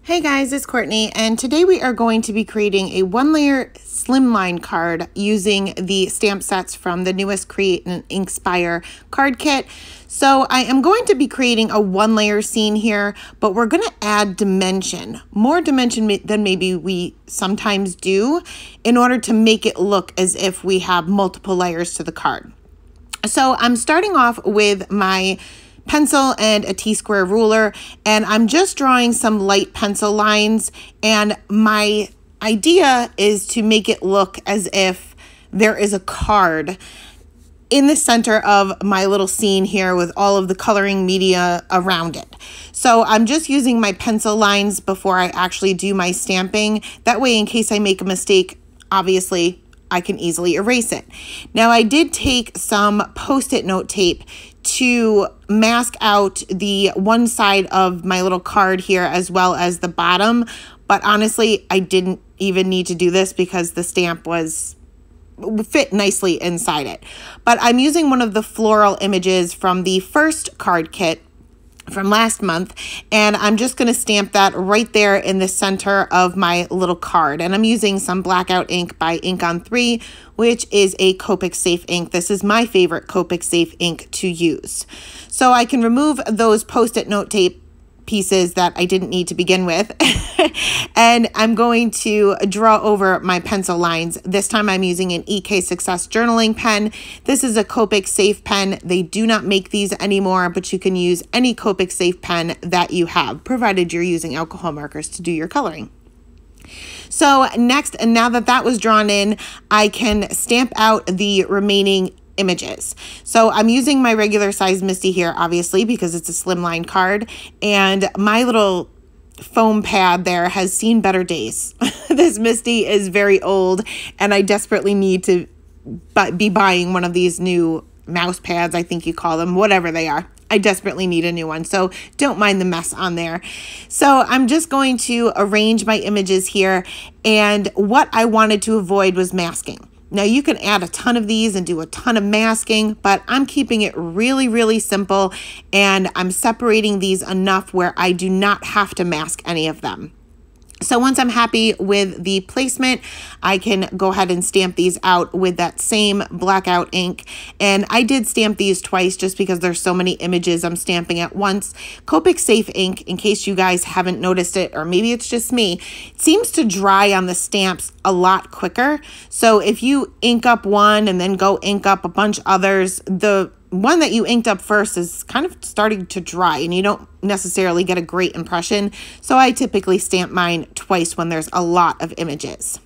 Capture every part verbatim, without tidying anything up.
Hey guys, it's Courtney, and today we are going to be creating a one-layer slimline card using the stamp sets from the newest Create and Inkspire card kit. So I am going to be creating a one-layer scene here, but we're going to add dimension, more dimension than maybe we sometimes do, in order to make it look as if we have multiple layers to the card. So I'm starting off with my pencil and a T-square ruler, and I'm just drawing some light pencil lines, and my idea is to make it look as if there is a card in the center of my little scene here with all of the coloring media around it. So I'm just using my pencil lines before I actually do my stamping. That way, in case I make a mistake, obviously I can easily erase it. Now, I did take some Post-it note tape to mask out the one side of my little card here as well as the bottom, but honestly, I didn't even need to do this because the stamp was fit nicely inside it. But I'm using one of the floral images from the first card kit from last month, and I'm just going to stamp that right there in the center of my little card. And I'm using some Blackout ink by Ink on three, which is a Copic Safe ink. This is my favorite Copic Safe ink to use. So I can remove those Post-it note tape pieces that I didn't need to begin with. And I'm going to draw over my pencil lines. This time I'm using an E K Success journaling pen. This is a Copic Safe pen. They do not make these anymore, but you can use any Copic Safe pen that you have, provided you're using alcohol markers to do your coloring. So next, and now that that was drawn in, I can stamp out the remaining images. So I'm using my regular size Misty here, obviously, because it's a slimline card, and my little foam pad there has seen better days. This Misty is very old, and I desperately need to be buying one of these new mouse pads, I think you call them, whatever they are. I desperately need a new one, so don't mind the mess on there. So I'm just going to arrange my images here, and what I wanted to avoid was masking. Now, you can add a ton of these and do a ton of masking, but I'm keeping it really, really simple, and I'm separating these enough where I do not have to mask any of them. So once I'm happy with the placement, I can go ahead and stamp these out with that same Blackout ink. And I did stamp these twice just because there's so many images I'm stamping at once. Copic Safe ink, in case you guys haven't noticed it, or maybe it's just me, it seems to dry on the stamps a lot quicker. So if you ink up one and then go ink up a bunch others, the one that you inked up first is kind of starting to dry and you don't necessarily get a great impression. So I typically stamp mine twice when there's a lot of images.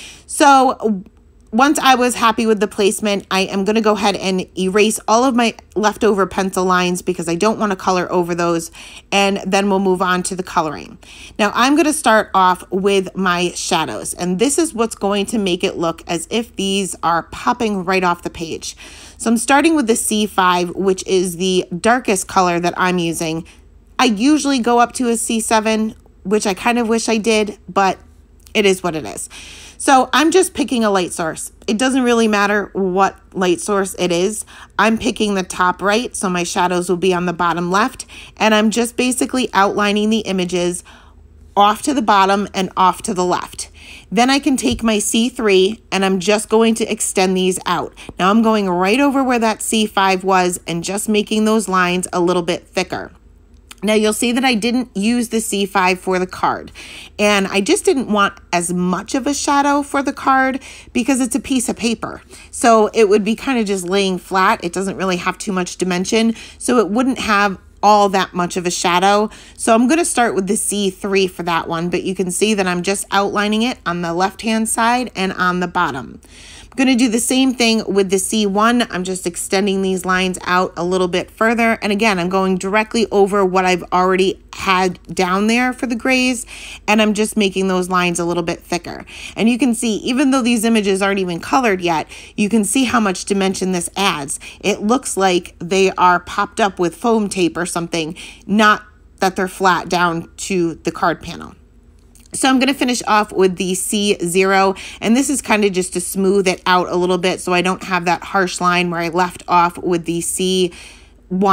So once I was happy with the placement, I am going to go ahead and erase all of my leftover pencil lines because I don't want to color over those, and then we'll move on to the coloring. Now I'm going to start off with my shadows, and this is what's going to make it look as if these are popping right off the page. So I'm starting with the C five, which is the darkest color that I'm using. I usually go up to a C seven, which I kind of wish I did, but it is what it is. So I'm just picking a light source. It doesn't really matter what light source it is. I'm picking the top right, so my shadows will be on the bottom left, and I'm just basically outlining the images off to the bottom and off to the left. Then I can take my C three and I'm just going to extend these out. Now I'm going right over where that C five was and just making those lines a little bit thicker. Now you'll see that I didn't use the C five for the card, and I just didn't want as much of a shadow for the card because it's a piece of paper. So it would be kind of just laying flat. It doesn't really have too much dimension, so it wouldn't have all that much of a shadow. So I'm going to start with the C three for that one, but you can see that I'm just outlining it on the left-hand side and on the bottom. I'm going to do the same thing with the C one. I'm just extending these lines out a little bit further. And again, I'm going directly over what I've already had down there for the grays, and I'm just making those lines a little bit thicker. And you can see, even though these images aren't even colored yet, you can see how much dimension this adds. It looks like they are popped up with foam tape or something, not that they're flat down to the card panel. So I'm going to finish off with the C zero, and this is kind of just to smooth it out a little bit so I don't have that harsh line where I left off with the C one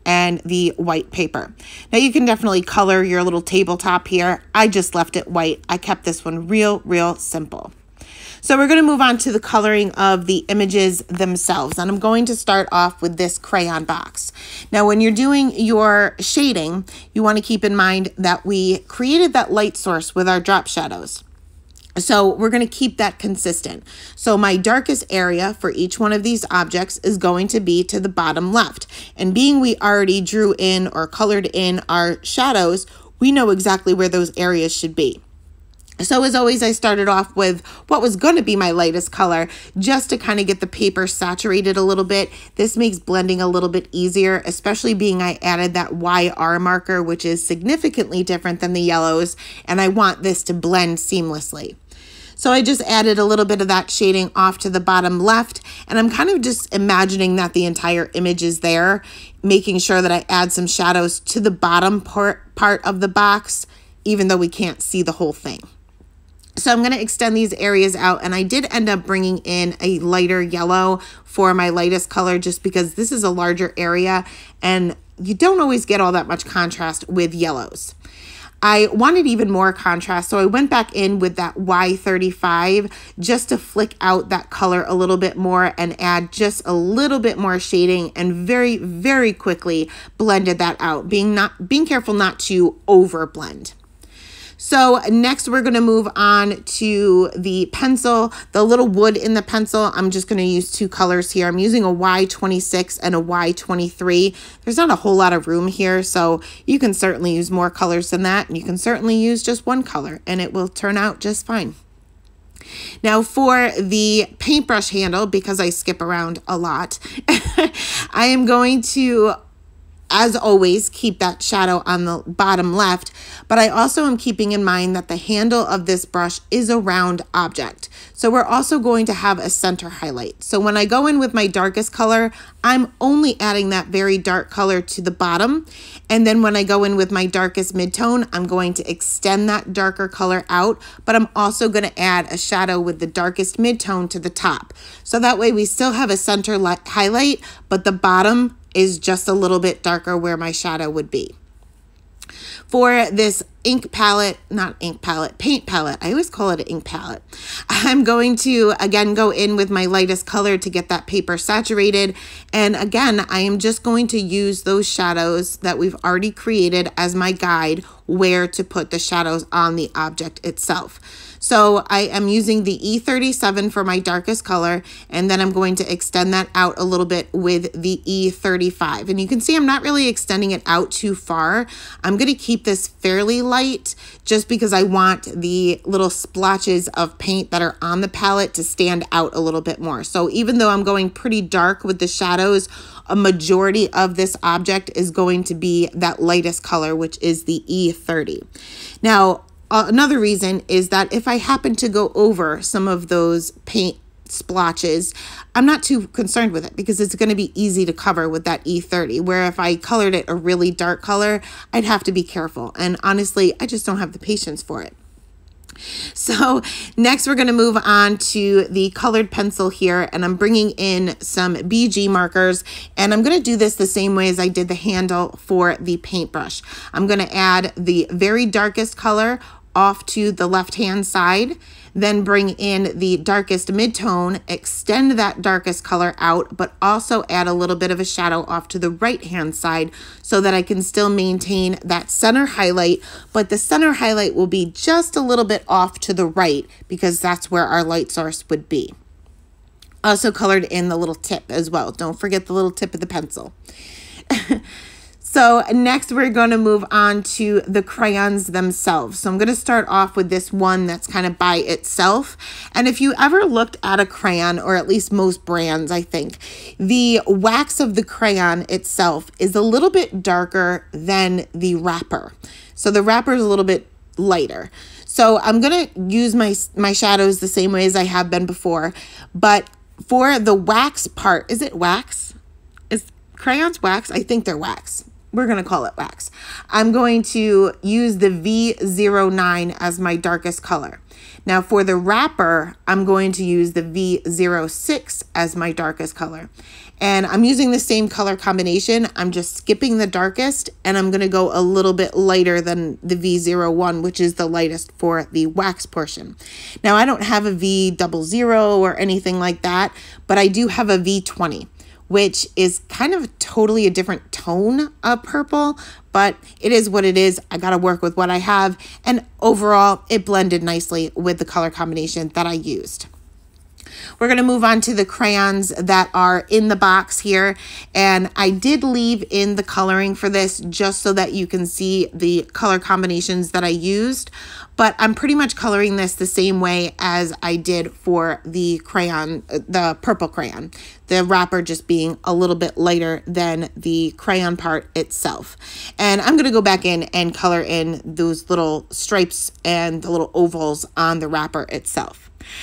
and the white paper. Now you can definitely color your little tabletop here. I just left it white. I kept this one real, real simple. So we're going to move on to the coloring of the images themselves. And I'm going to start off with this crayon box. Now, when you're doing your shading, you want to keep in mind that we created that light source with our drop shadows. So we're going to keep that consistent. So my darkest area for each one of these objects is going to be to the bottom left. And being we already drew in or colored in our shadows, we know exactly where those areas should be. So as always, I started off with what was going to be my lightest color just to kind of get the paper saturated a little bit. This makes blending a little bit easier, especially being I added that Y R marker, which is significantly different than the yellows, and I want this to blend seamlessly. So I just added a little bit of that shading off to the bottom left, and I'm kind of just imagining that the entire image is there, making sure that I add some shadows to the bottom part, part of the box, even though we can't see the whole thing. So I'm going to extend these areas out, and I did end up bringing in a lighter yellow for my lightest color just because this is a larger area and you don't always get all that much contrast with yellows. I wanted even more contrast, so I went back in with that Y thirty-five just to flick out that color a little bit more and add just a little bit more shading, and very, very quickly blended that out, being not being careful not to over blend. So next we're going to move on to the pencil, the little wood in the pencil. I'm just going to use two colors here. I'm using a Y twenty-six and a Y twenty-three. There's not a whole lot of room here, so you can certainly use more colors than that. And you can certainly use just one color and it will turn out just fine. Now for the paintbrush handle, because I skip around a lot, I am going to, as always, keep that shadow on the bottom left, but I also am keeping in mind that the handle of this brush is a round object. So we're also going to have a center highlight. So when I go in with my darkest color, I'm only adding that very dark color to the bottom. And then when I go in with my darkest midtone, I'm going to extend that darker color out, but I'm also going to add a shadow with the darkest midtone to the top. So that way we still have a center highlight, but the bottom is just a little bit darker where my shadow would be. For this ink palette, not ink palette, paint palette, I always call it an ink palette, I'm going to again go in with my lightest color to get that paper saturated. And again, I am just going to use those shadows that we've already created as my guide where to put the shadows on the object itself. So I am using the E thirty-seven for my darkest color, and then I'm going to extend that out a little bit with the E thirty-five. And you can see I'm not really extending it out too far. I'm going to keep this fairly light just because I want the little splotches of paint that are on the palette to stand out a little bit more. So even though I'm going pretty dark with the shadows, a majority of this object is going to be that lightest color, which is the E thirty. Now, Uh, another reason is that if I happen to go over some of those paint splotches, I'm not too concerned with it because it's going to be easy to cover with that E thirty, where if I colored it a really dark color, I'd have to be careful. And honestly, I just don't have the patience for it. So next we're going to move on to the colored pencil here, and I'm bringing in some B G markers, and I'm going to do this the same way as I did the handle for the paintbrush. I'm going to add the very darkest color off to the left hand side, then bring in the darkest midtone, extend that darkest color out, but also add a little bit of a shadow off to the right hand side so that I can still maintain that center highlight, but the center highlight will be just a little bit off to the right because that's where our light source would be. Also colored in the little tip as well. Don't forget the little tip of the pencil. So next we're going to move on to the crayons themselves. So I'm going to start off with this one that's kind of by itself. And if you ever looked at a crayon, or at least most brands, I think, the wax of the crayon itself is a little bit darker than the wrapper. So the wrapper is a little bit lighter. So I'm going to use my, my shadows the same way as I have been before. But for the wax part, is it wax? Is crayons wax? I think they're wax. we're going to call it wax. I'm going to use the V zero nine as my darkest color. Now for the wrapper, I'm going to use the V zero six as my darkest color. And I'm using the same color combination. I'm just skipping the darkest, and I'm going to go a little bit lighter than the V zero one, which is the lightest for the wax portion. Now I don't have a V double zero or anything like that, but I do have a V twenty, which is kind of totally a different tone of purple, but it is what it is. I got to work with what I have, and overall it blended nicely with the color combination that I used. We're going to move on to the crayons that are in the box here, and I did leave in the coloring for this just so that you can see the color combinations that I used, but I'm pretty much coloring this the same way as I did for the crayon, the purple crayon, the wrapper just being a little bit lighter than the crayon part itself. And I'm going to go back in and color in those little stripes and the little ovals on the wrapper itself.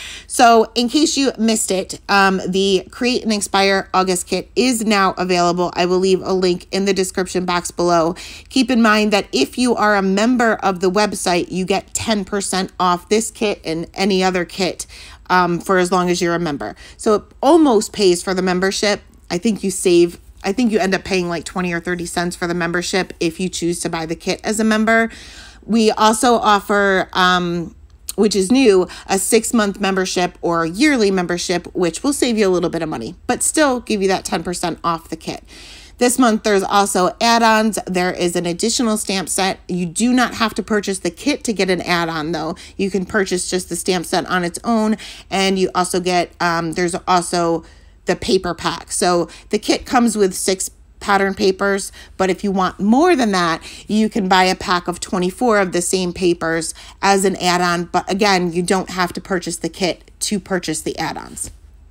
So in case you missed it, um, the Create and Inspire August kit is now available. I will leave a link in the description box below. Keep in mind that if you are a member of the website, you get ten percent off this kit and any other kit um, for as long as you're a member. So it almost pays for the membership. I think you save, I think you end up paying like twenty or thirty cents for the membership if you choose to buy the kit as a member. We also offer, um, which is new, a six-month membership or a yearly membership, which will save you a little bit of money, but still give you that ten percent off the kit. This month, there's also add-ons. There is an additional stamp set. You do not have to purchase the kit to get an add-on, though. You can purchase just the stamp set on its own, and you also get, um, there's also the paper pack. So the kit comes with six pattern papers, but if you want more than that, you can buy a pack of twenty-four of the same papers as an add-on, but again, you don't have to purchase the kit to purchase the add-ons.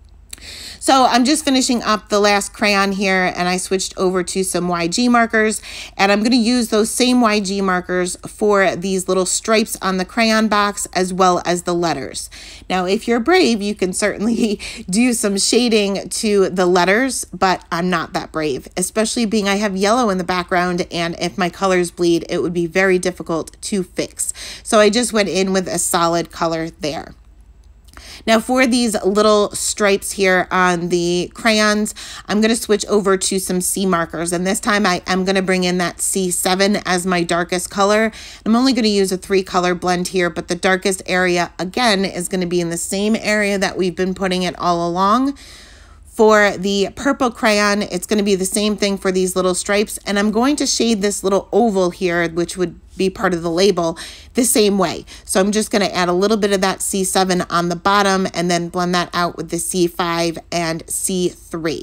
So I'm just finishing up the last crayon here, and I switched over to some Y G markers, and I'm going to use those same Y G markers for these little stripes on the crayon box as well as the letters. Now, if you're brave, you can certainly do some shading to the letters, but I'm not that brave, especially being I have yellow in the background, and if my colors bleed, it would be very difficult to fix. So I just went in with a solid color there. Now for these little stripes here on the crayons, I'm going to switch over to some C markers, and this time I am going to bring in that C seven as my darkest color. I'm only going to use a three color blend here, but the darkest area again is going to be in the same area that we've been putting it all along. For the purple crayon, it's going to be the same thing for these little stripes, and I'm going to shade this little oval here, which would be part of the label, the same way. So I'm just going to add a little bit of that C seven on the bottom and then blend that out with the C five and C three.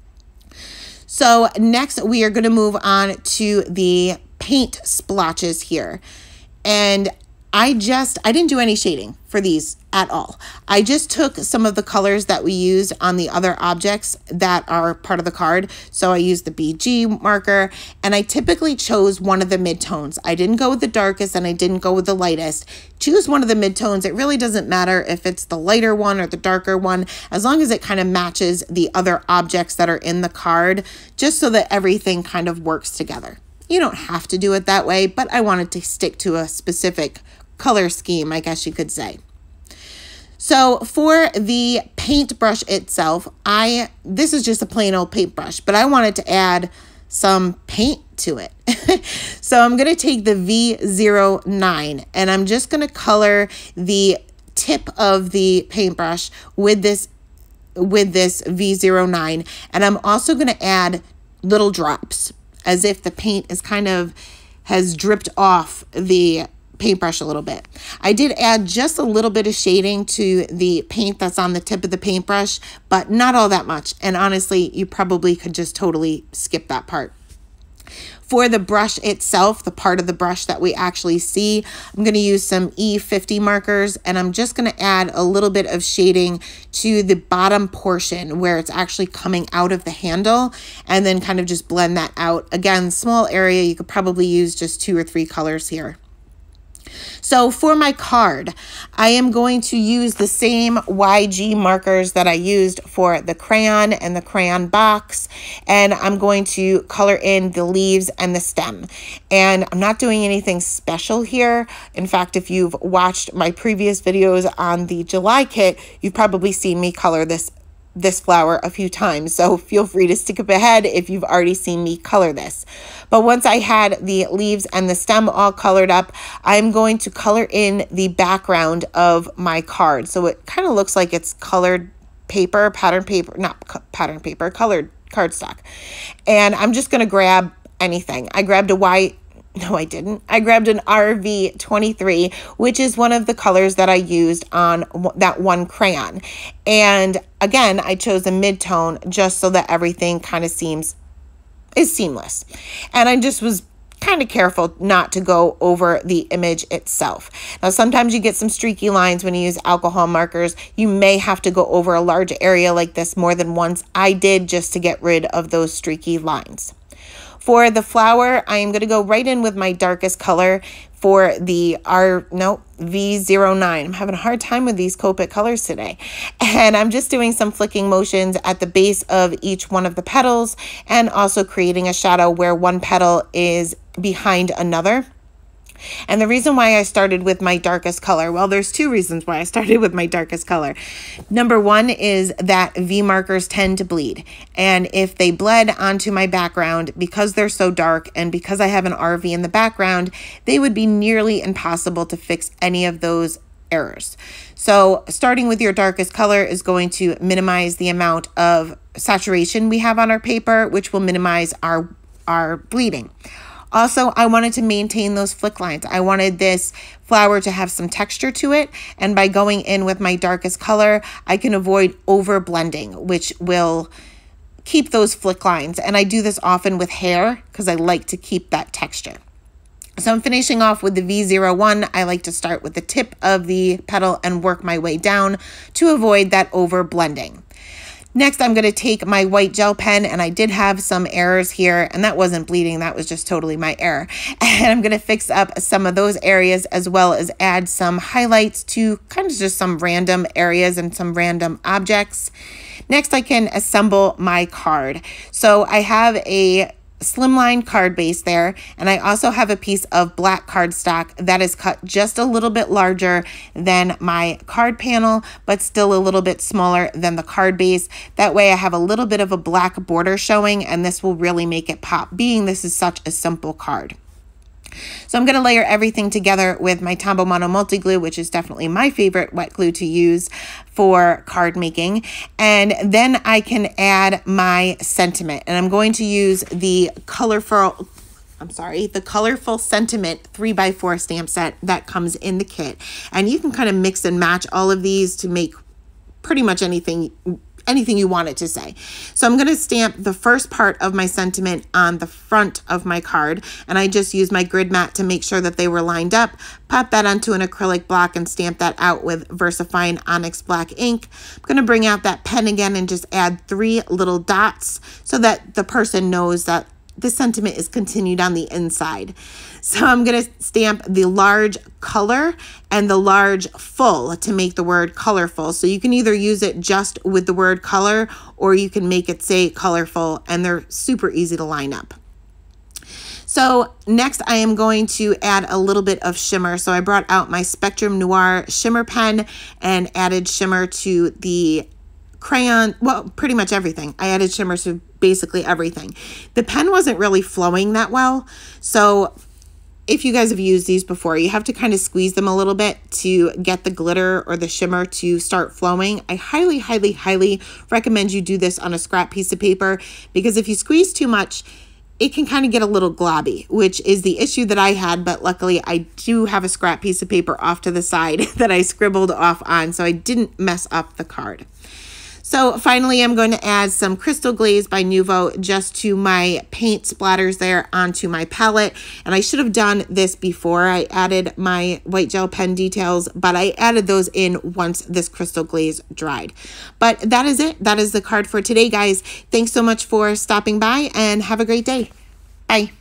So next we are going to move on to the paint splotches here. And I just, I didn't do any shading for these at all. I just took some of the colors that we used on the other objects that are part of the card. So I used the B G marker, and I typically chose one of the midtones. I didn't go with the darkest and I didn't go with the lightest. Choose one of the midtones. It really doesn't matter if it's the lighter one or the darker one, as long as it kind of matches the other objects that are in the card, just so that everything kind of works together. You don't have to do it that way, but I wanted to stick to a specific color scheme, I guess you could say. So for the paintbrush itself, I this is just a plain old paintbrush, but I wanted to add some paint to it. So I'm going to take the V zero nine, and I'm just going to color the tip of the paintbrush with this with this V zero nine, and I'm also going to add little drops as if the paint is kind of has dripped off the paintbrush a little bit. I did add just a little bit of shading to the paint that's on the tip of the paintbrush, but not all that much. And honestly, you probably could just totally skip that part. For the brush itself, the part of the brush that we actually see, I'm going to use some E fifty markers, and I'm just going to add a little bit of shading to the bottom portion where it's actually coming out of the handle, and then kind of just blend that out. Again, small area, you could probably use just two or three colors here. So for my card, I am going to use the same Y G markers that I used for the crayon and the crayon box, and I'm going to color in the leaves and the stem. And I'm not doing anything special here. In fact, if you've watched my previous videos on the July kit, you've probably seen me color this this flower a few times, so feel free to skip ahead if you've already seen me color this. But once I had the leaves and the stem all colored up, I'm going to color in the background of my card. So it kind of looks like it's colored paper, pattern paper, not pattern paper, colored cardstock. And I'm just going to grab anything. I grabbed a white No, I didn't. I grabbed an R V twenty-three, which is one of the colors that I used on that one crayon. And again, I chose a mid-tone just so that everything kind of seems is seamless. And I just was kind of careful not to go over the image itself. Now, sometimes you get some streaky lines when you use alcohol markers. You may have to go over a large area like this more than once. I did, just to get rid of those streaky lines. For the flower, I am going to go right in with my darkest color for the R, no, V zero nine. I'm having a hard time with these Copic colors today. And I'm just doing some flicking motions at the base of each one of the petals and also creating a shadow where one petal is behind another. And the reason why I started with my darkest color, well, there's two reasons why I started with my darkest color. Number one is that V markers tend to bleed. And if they bled onto my background, because they're so dark and because I have an R V in the background, they would be nearly impossible to fix any of those errors. So starting with your darkest color is going to minimize the amount of saturation we have on our paper, which will minimize our, our bleeding. Also, I wanted to maintain those flick lines. I wanted this flower to have some texture to it. And by going in with my darkest color, I can avoid over blending, which will keep those flick lines. And I do this often with hair because I like to keep that texture. So I'm finishing off with the V zero one. I like to start with the tip of the petal and work my way down to avoid that over blending. Next, I'm going to take my white gel pen, and I did have some errors here, and that wasn't bleeding. That was just totally my error. And I'm going to fix up some of those areas as well as add some highlights to kind of just some random areas and some random objects. Next, I can assemble my card. So I have a slimline card base there, and I also have a piece of black cardstock that is cut just a little bit larger than my card panel, but still a little bit smaller than the card base. That way I have a little bit of a black border showing, and this will really make it pop, being this is such a simple card. So I'm going to layer everything together with my Tombow Mono Multi Glue, which is definitely my favorite wet glue to use for card making. And then I can add my sentiment. And I'm going to use the colorful, I'm sorry, the Colorful Sentiment three by four stamp set that comes in the kit. And you can kind of mix and match all of these to make pretty much anything anything you want it to say. So I'm going to stamp the first part of my sentiment on the front of my card, and I just use my grid mat to make sure that they were lined up, pop that onto an acrylic block and stamp that out with VersaFine Onyx Black ink. I'm going to bring out that pen again and just add three little dots so that the person knows that the sentiment is continued on the inside. So I'm going to stamp the large color and the large full to make the word colorful. So you can either use it just with the word color, or you can make it say colorful, and they're super easy to line up. So next I am going to add a little bit of shimmer. So I brought out my Spectrum Noir shimmer pen and added shimmer to the crayon, well, pretty much everything. I added shimmer to basically everything. The pen wasn't really flowing that well, so if you guys have used these before, you have to kind of squeeze them a little bit to get the glitter or the shimmer to start flowing. I highly, highly, highly recommend you do this on a scrap piece of paper, because if you squeeze too much, it can kind of get a little globby, which is the issue that I had, but luckily I do have a scrap piece of paper off to the side that I scribbled off on, so I didn't mess up the card. So finally, I'm going to add some Crystal Glaze by Nuvo just to my paint splatters there onto my palette. And I should have done this before I added my white gel pen details, but I added those in once this Crystal Glaze dried. But that is it. That is the card for today, guys. Thanks so much for stopping by, and have a great day. Bye.